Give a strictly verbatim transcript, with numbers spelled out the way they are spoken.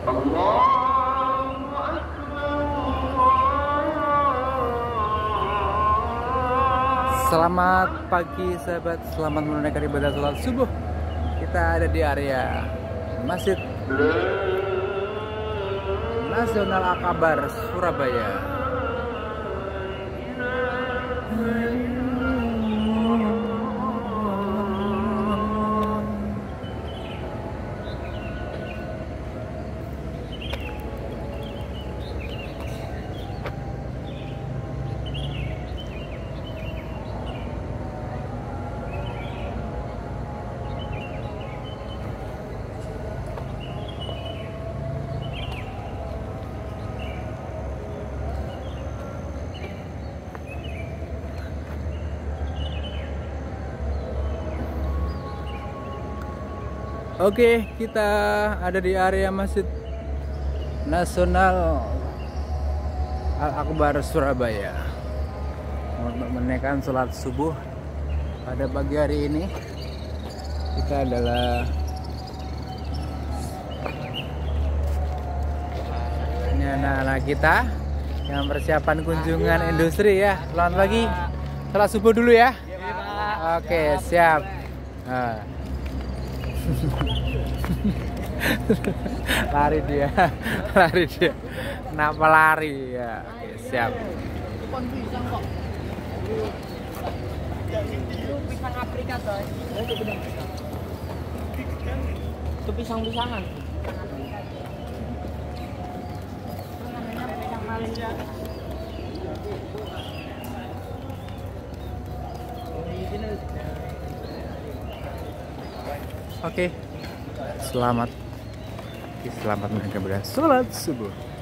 Selamat pagi sahabat, selamat menunaikan ibadah sholat subuh. Kita ada di area Masjid Nasional Al-Akbar, Surabaya. Oke, kita ada di area Masjid Nasional Al-Akbar, Surabaya, untuk menunaikan sholat subuh pada pagi hari ini. Kita adalah ini anak-anak kita yang persiapan kunjungan industri ya. Selamat pagi, sholat subuh dulu ya. Oke, siap. Nah. Lari dia, lari dia. Kenapa lari ya? Oke, siap. Itu pisang Afrika coy. Itu pisang-pisangan. Namanya pisang Malaysia. Oke, selamat, selamat menunaikan ibadah sholat subuh.